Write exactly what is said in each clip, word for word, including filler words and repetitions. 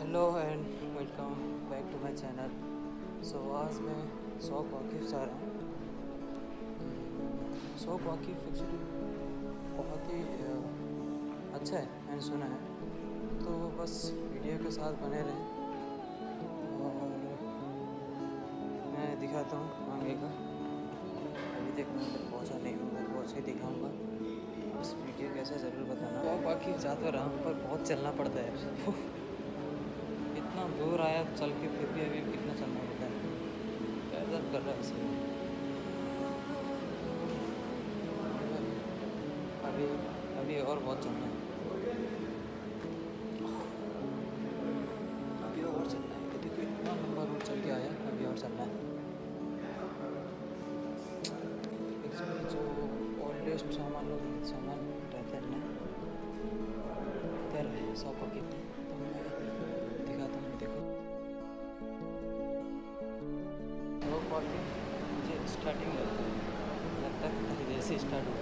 Hello and welcome back to my channel. So आज मैं souq वाकिफ जा रहा हूँ। souq वाकिफ एक्चुअली बहुत ही अच्छा है, मैंने सुना है, तो बस वीडियो के साथ बने रहें और मैं दिखाता हूँ आगे का। अभी तक मैं उधर पहुँचा नहीं हूँ, उधर पहुँच के दिखाऊँगा। इस वीडियो कैसा ज़रूर बताना। souq वाकिफ जा तो रहा हूँ पर बहुत चलना पड़ता है। इतना दूर आया चल के, फिर भी अभी कितना चलना पड़ता है, पैदल कर रहा है इसलिए। अभी अभी और बहुत चलना है, अभी और चलना है। अभी तो इतना लंबा रूट चल के आया, अभी और चलना है। एक्चुअली जो ओल्डेस्ट सामान लोग सामान रहता है ना, कर रहे हैं souq वाकिफ, तो मैं दिखाता हूँ। देखो souq वाकिफ मुझे स्टार्टिंग लगता है कहीं देर से स्टार्ट हुआ।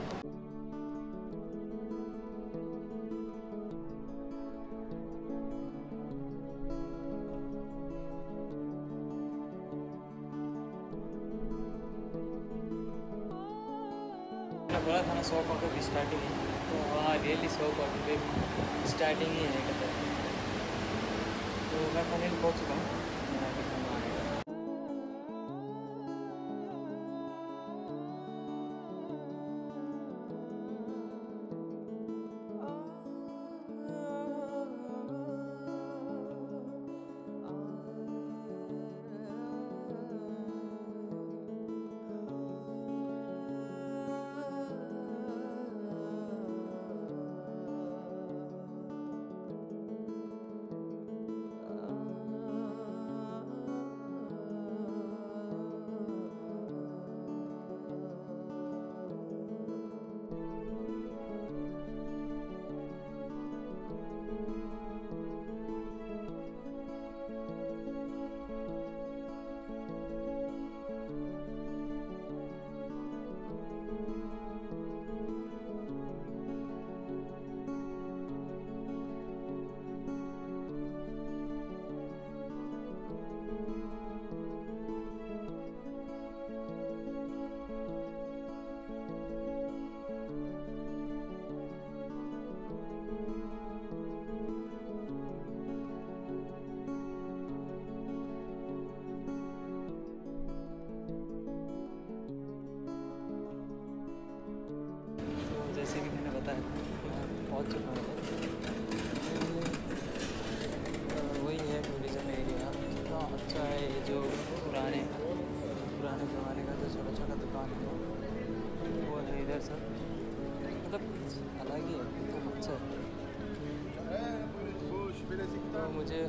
बोला था ना souq वाकिफ स्टार्टिंग है, तो हाँ रियली souq वाकिफ स्टार्टिंग ही है कहते हैं। तो मैं फाइनली पहुँच चुका हूँ। मेरा अभी खाना आएगा। जैसे कि मैंने बताया पहुँच चुका हूँ। वही है टूरिज़म एरिया, इतना अच्छा है। ये जो पुराने पुराने ज़माने का जो छोटा छोटा दुकान है वो है इधर सब, मतलब अलग ही है, एकदम अच्छा है। तो मुझे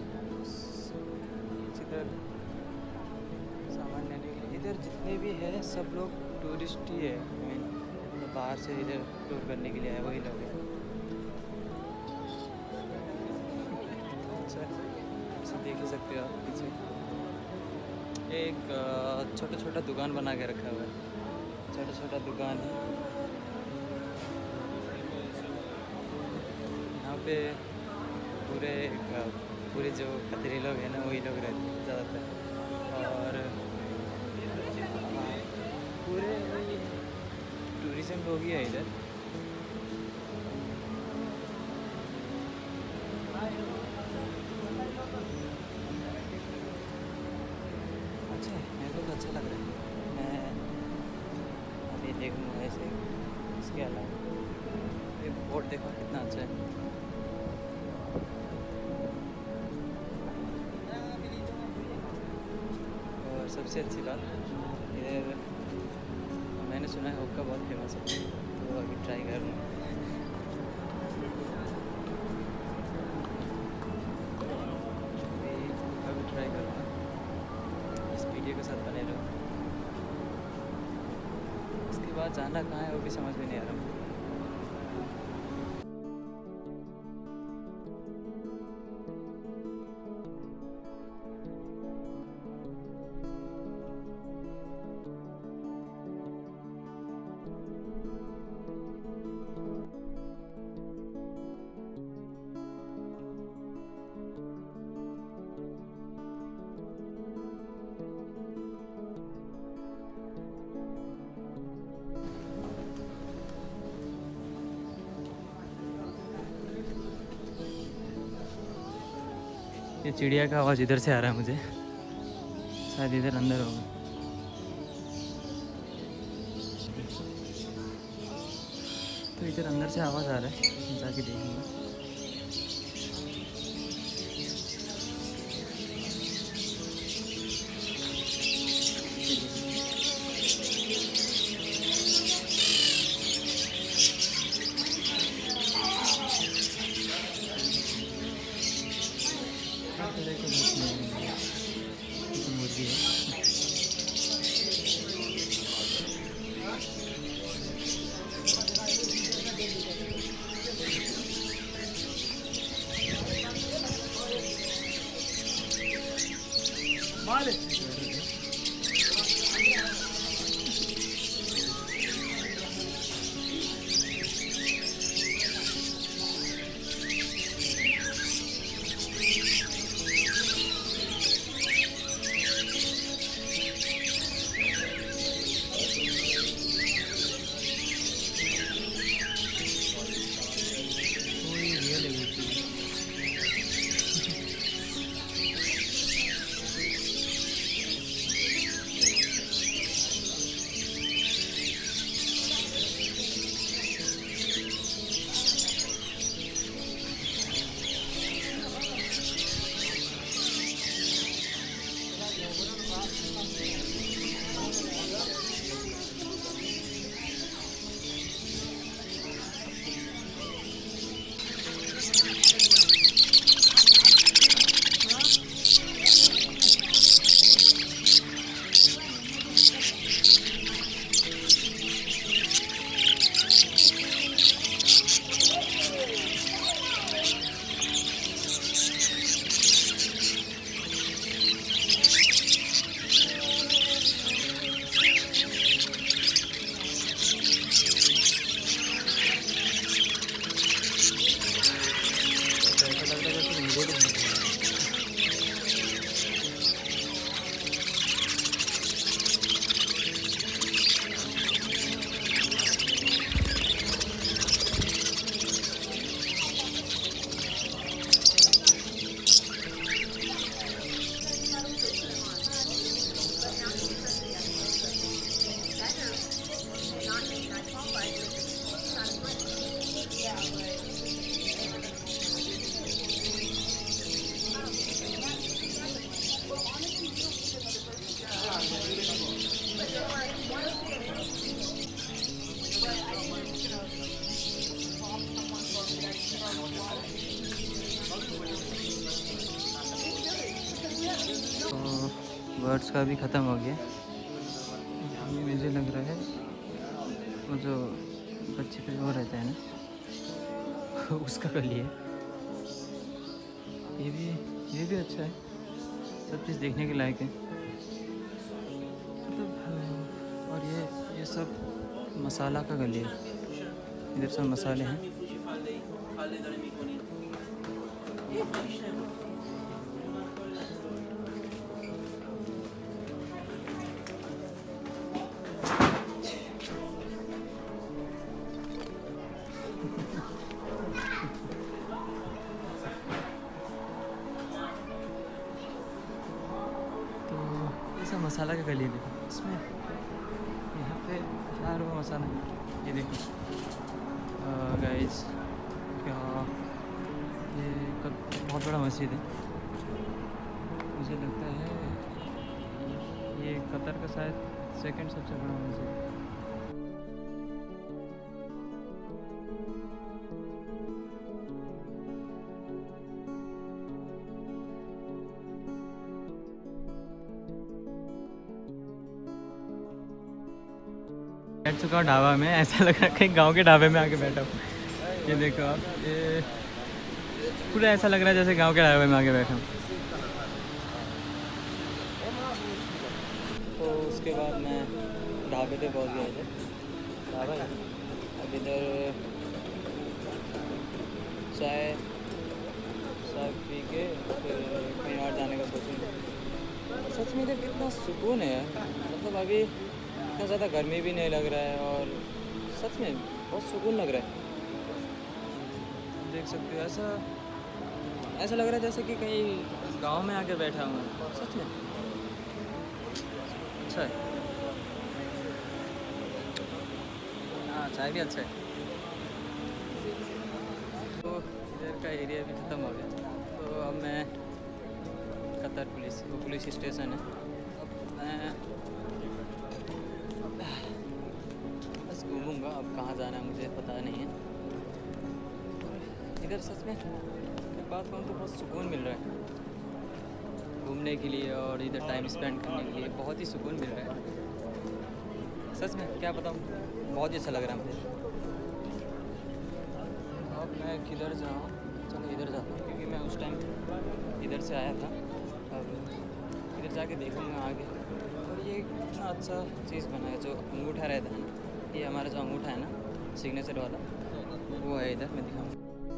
इधर सामान लेने के लिए, इधर जितने भी है सब लोग टूरिस्ट ही है, बाहर से इधर टूर करने के लिए आए वही लोग हैं। अच्छा देख ही सकते हो आप पीछे एक छोटा छोटा दुकान बना के रखा हुआ है, छोटा छोटा दुकान है यहाँ पे। पूरे पूरे जो qatarii लोग हैं ना, वही लोग रहते हैं ज़्यादातर, और पूरे टूरिज़म लोग ही है इधर। अच्छा है, मेरे को तो अच्छा लग रहा है। मैं अभी देखूँगा ऐसे। इसके अलावा ये बोर्ड देखो कितना अच्छा है। और सबसे अच्छी बात इधर, मैंने सुना है हुक्का बहुत फेमस है, तो अभी ट्राई करूँगा। अभी ट्राई करूँगा। इस वीडियो के साथ बने रहो। इसके बाद जाना कहाँ है वो भी समझ में नहीं आ रहा। ये चिड़िया का आवाज़ इधर से आ रहा है मुझे, शायद इधर अंदर होगा। तो इधर अंदर से आवाज़ आ रहा है, जाके देखेंगे। मुर्गी है। बर्ड्स का भी ख़त्म हो गया। ये मुझे लग रहा है वो जो बच्चे पे वो रहता है ना उसका गली है। ये भी ये भी अच्छा है, सब चीज़ देखने के लायक है मतलब। और ये ये सब मसाला का गली है, इधर सब मसाले हैं। मसाला का गली देखो, इसमें यहाँ पे चार रुपये मसाला है। ये देखो गाइस, क्या ये बहुत बड़ा मस्जिद है। मुझे लगता है ये कतर का शायद सेकंड सबसे बड़ा मस्जिद है। बैठ चुका हूँ ढाबा में, ऐसा लग रहा है कहीं गांव के ढाबे में आके बैठा हूँ। ये देखो आप, ये पूरा ऐसा लग रहा है जैसे गांव के ढाबे में आके बैठा हूँ। तो उसके बाद मैं ढाबे पे पहुँच गया था, ढाबा है। अब इधर चाय चाय पी के फिर कहीं और जाने का सोचूंगा। सच में इधर कितना सुकून है, मतलब अभी इतना ज़्यादा गर्मी भी नहीं लग रहा है और सच में बहुत सुकून लग रहा है। देख सकते हो, ऐसा ऐसा लग रहा है जैसे कि कहीं गांव में आके बैठा हूँ सच में। अच्छा है। हाँ चाय भी अच्छा है। तो इधर का एरिया भी ख़त्म हो गया, तो अब मैं कतर पुलिस वो पुलिस स्टेशन है, अब मैं बस घूमूंगा। अब कहाँ जाना है मुझे पता नहीं है। इधर सच में मैं बात करूँ तो बहुत सुकून मिल रहा है घूमने के लिए, और इधर टाइम स्पेंड करने के लिए बहुत ही सुकून मिल रहा है सच में। क्या बताऊँ, बहुत ही अच्छा लग रहा है मुझे। अब मैं किधर जाऊँ, चलो इधर जाता हूँ क्योंकि मैं उस टाइम इधर से आया था। अब इधर जाके देखूँगा आगे। और ये इतना अच्छा चीज़ बना है, जो अंगूठा रहता है ना, ये हमारा जो अंगूठा है ना सिग्नेचर वाला, वो है इधर। मैं दिखाऊँगा।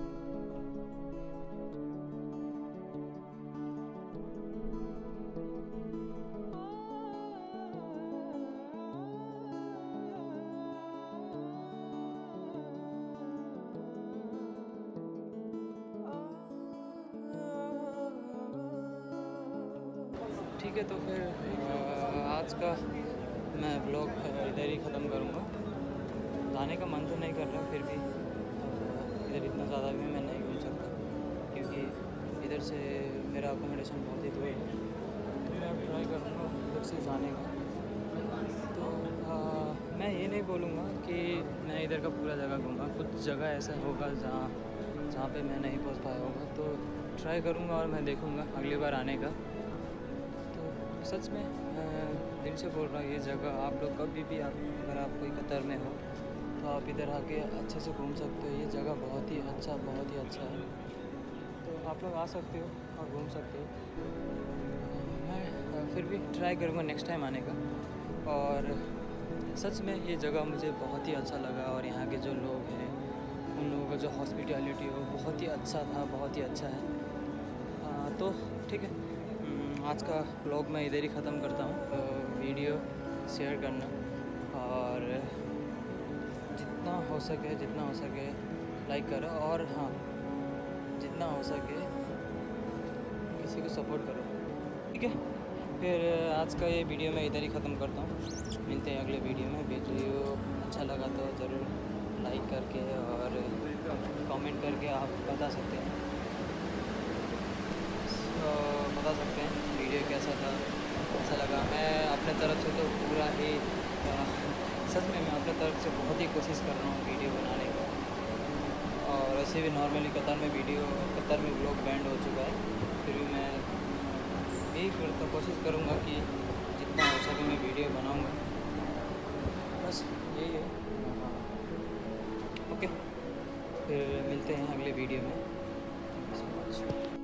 ठीक है, तो फिर आज का मैं ब्लॉग इधर ही ख़त्म करूँगा। जाने का मन तो नहीं कर रहा, फिर भी इधर इतना ज़्यादा भी मैं नहीं घूम सकता क्योंकि इधर से मेरा अकोमोडेशन बहुत ही दूर है। तो मैं अब ट्राई करूँगा इधर से जाने का। तो आ, मैं ये नहीं बोलूँगा कि मैं इधर का पूरा जगह घूमा, कुछ जगह ऐसा होगा जहाँ जहाँ पे मैं नहीं पहुँच पाया होगा, तो ट्राई करूँगा और मैं देखूँगा अगली बार आने का। सच में दिल से बोल रहा हूँ, ये जगह आप लोग कभी भी आप अगर आप कोई कतर में हो तो आप इधर आके अच्छे से घूम सकते हो। ये जगह बहुत ही अच्छा बहुत ही अच्छा है, तो आप लोग आ सकते हो और घूम सकते हो। मैं फिर भी ट्राई करूँगा नेक्स्ट टाइम आने का। और सच में ये जगह मुझे बहुत ही अच्छा लगा, और यहाँ के जो लोग हैं उन लोगों का जो हॉस्पिटैलिटी हो बहुत ही अच्छा था, बहुत ही अच्छा है। आ, तो ठीक है, आज का ब्लॉग मैं इधर ही ख़त्म करता हूँ। तो वीडियो शेयर करना और जितना हो सके जितना हो सके लाइक करो, और हाँ जितना हो सके किसी को सपोर्ट करो। ठीक है, फिर आज का ये वीडियो मैं इधर ही ख़त्म करता हूँ। मिलते हैं अगले वीडियो में। वीडियो अच्छा लगा तो ज़रूर लाइक करके और कमेंट करके आप बता सकते हैं तो बता सकते हैं वीडियो कैसा था, कैसा लगा। मैं अपने तरफ से तो पूरा ही सच में मैं अपने तरफ से बहुत ही कोशिश कर रहा हूँ वीडियो बनाने की। और वैसे भी नॉर्मली कतर में वीडियो कतर में ब्लॉग बैंड हो चुका है, फिर भी मैं यही करता कोशिश करूँगा कि जितना हो सके मैं वीडियो बनाऊँगा। बस यही है। ओके, फिर मिलते हैं अगले वीडियो में। Thank you so much.